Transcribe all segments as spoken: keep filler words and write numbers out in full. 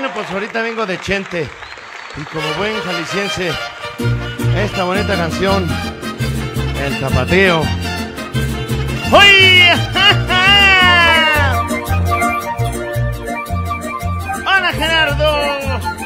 Bueno, pues ahorita vengo de Chente y como buen jalisciense, esta bonita canción, El Tapatío. ¡Uy! ¡Hola, Gerardo!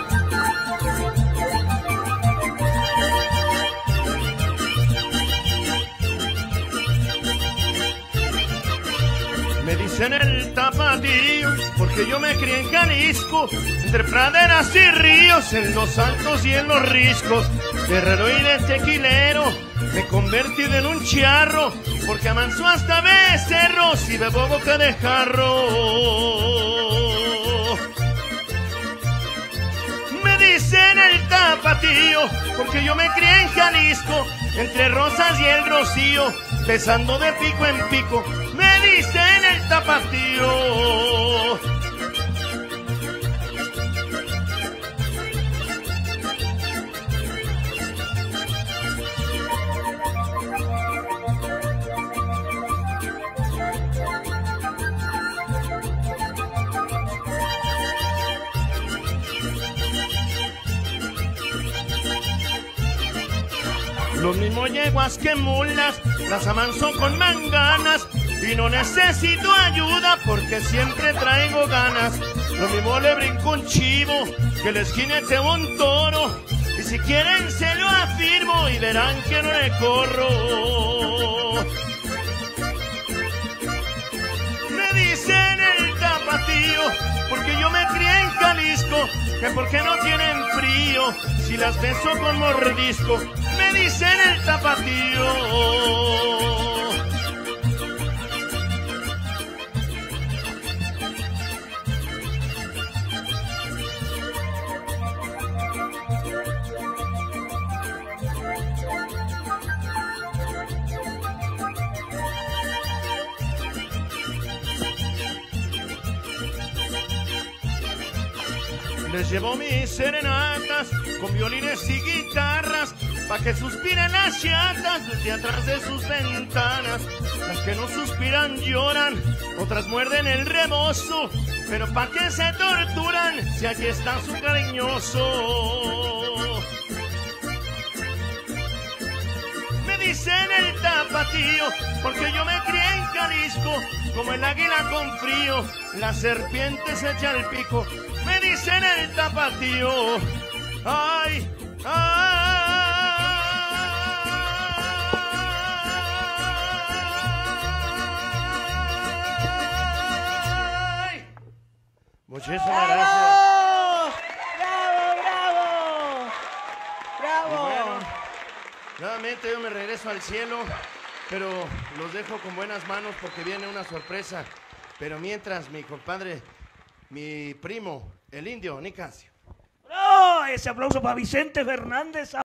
Me dicen el tapatío porque yo me crié en Jalisco, entre praderas y ríos, en los altos y en los riscos. Guerrero y de tequilero, me he convertido en un charro, porque amanso hasta becerros y bebo boca de jarro. Me dicen el tapatío porque yo me crié en Jalisco, entre rosas y el rocío, besando de pico en pico. Me dicen el tapatío. Los mismos yeguas que mulas, las amanso con manganas, y no necesito ayuda porque siempre traigo ganas. Lo mismo le brinco un chivo que les jinete un toro, y si quieren se lo afirmo y verán que no le corro. Me dicen el tapatío porque yo me crié en Jalisco, que porque no tienen frío si las beso con mordisco. Me dicen el tapatío. Les llevo mis serenatas con violines y guitarras, pa' que suspiren las chatas desde atrás de sus ventanas. Las que no suspiran lloran, otras muerden el rebozo, pero pa' que se torturan si aquí está su cariñoso. Me dicen el tapatío porque yo me crié en Jalisco, como el águila con frío, la serpiente se echa el pico. Me dicen el tapatío. Ay, ay. Muchísimas gracias. ¡Bravo, bravo! ¡Bravo! Y bueno, nuevamente yo me regreso al cielo, pero los dejo con buenas manos porque viene una sorpresa. Pero mientras, mi compadre, mi primo, el indio Nicasio. ¡Oh! Ese aplauso para Vicente Fernández.